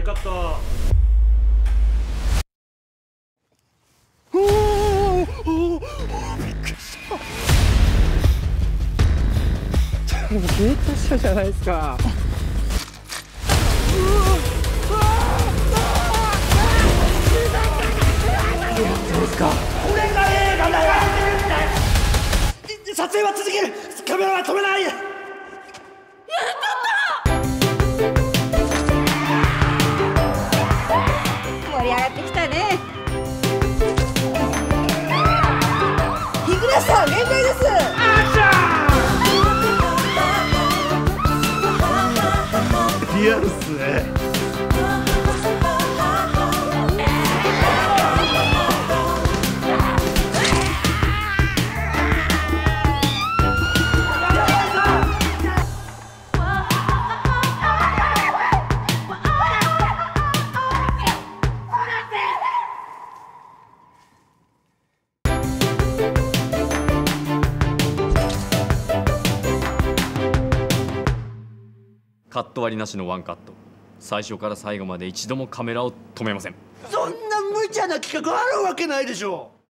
カット。 おお、びっくりした。ゲートしたじゃないですか。どうですか。 これが映画だよ。撮影は続ける。カメラは止めない。や盛り上がってきたね。日暮さん、限界です。 リアルっすね。 カット割りなしのワンカット。最初から最後まで一度もカメラを止めません。 そんな無茶な企画あるわけないでしょ。